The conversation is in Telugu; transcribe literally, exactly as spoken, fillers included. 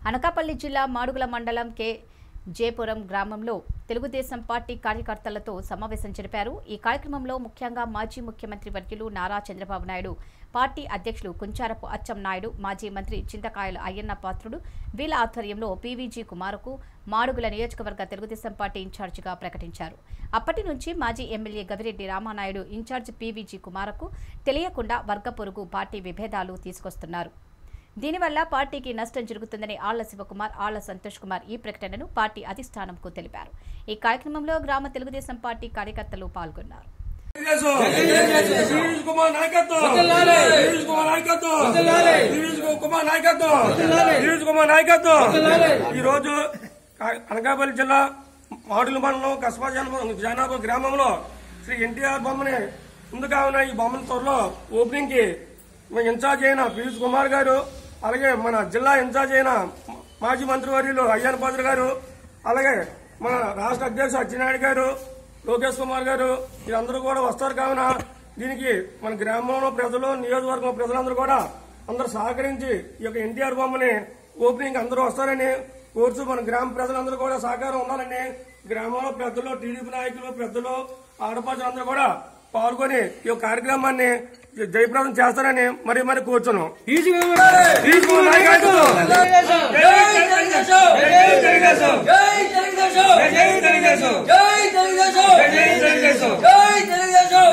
అనకాపల్లి జిల్లా మాడుగుల మండలం కే జేపురం గ్రామంలో తెలుగుదేశం పార్టీ కార్యకర్తలతో సమావేశం జరిపారు। ఈ కార్యక్రమంలో ముఖ్యంగా మాజీ ముఖ్యమంత్రి వర్యులు నారా చంద్రబాబు నాయుడు, పార్టీ అధ్యక్షులు కుంచారపు అచ్చం నాయుడు, మాజీ మంత్రి చింతకాయల అయ్యన్న పాత్రుడు వీళ్ళ ఆధ్వర్యంలో పీవీజీ కుమార్కు మాడుగుల నియోజకవర్గ తెలుగుదేశం పార్టీ ఇన్ఛార్జిగా ప్రకటించారు। అప్పటి నుంచి మాజీ MLA Gavireddy Ramanaidu incharge PVG కుమార్కు తెలియకుండా వర్గ పొరుగు పార్టీ విభేదాలు తీసుకొస్తున్నారు। దీనివల్ల పార్టీకి నష్టం జరుగుతుందని ఆళ్ల శివకుమార్, ఆళ్ల సంతోష్ కుమార్ ఈ ప్రకటనను పార్టీ అధిష్టానంకు తెలిపారు। ఈ కార్యక్రమంలో గ్రామ తెలుగుదేశం పార్టీ కార్యకర్తలు పాల్గొన్నారు। అనకాపల్లి జిల్లా మాడుగుల మండలం కస్బా జనాభా గ్రామంలో శ్రీ ఎన్టీఆర్ బొమ్మని ముందుగా ఉన్న ఈ బొమ్మల త్వరలో ఓపెనింగ్ కి ఇన్ఛార్జ్ అయిన పీయూష్ కుమార్ గారు, అలాగే మన జిల్లా ఇన్ఛార్జ్ అయిన మాజీ మంత్రివర్యులు అయ్యన్న పాత్ర గారు, అలాగే మన రాష్ట్ర అధ్యక్షుడు అచ్చెన్నాయుడు గారు, లోకేష్ కుమార్ గారు వీరందరూ కూడా వస్తారు కావున దీనికి మన గ్రామంలో ప్రజలు, నియోజకవర్గం ప్రజలందరూ కూడా అందరూ సహకరించి ఈ యొక్క ఎన్టీఆర్ బొమ్మని ఓపెనింగ్ అందరూ వస్తారని కోరుచు మన గ్రామ ప్రజలందరూ కూడా సహకారం ఉండాలని గ్రామంలో పెద్దలు, టీడీపీ నాయకులు, పెద్దలు, ఆడపడుచులందరూ కూడా పాల్గొని ఈ యొక్క కార్యక్రమాన్ని జయప్రదం చేస్తారని మరి మరి కోరుచున్నాం। జై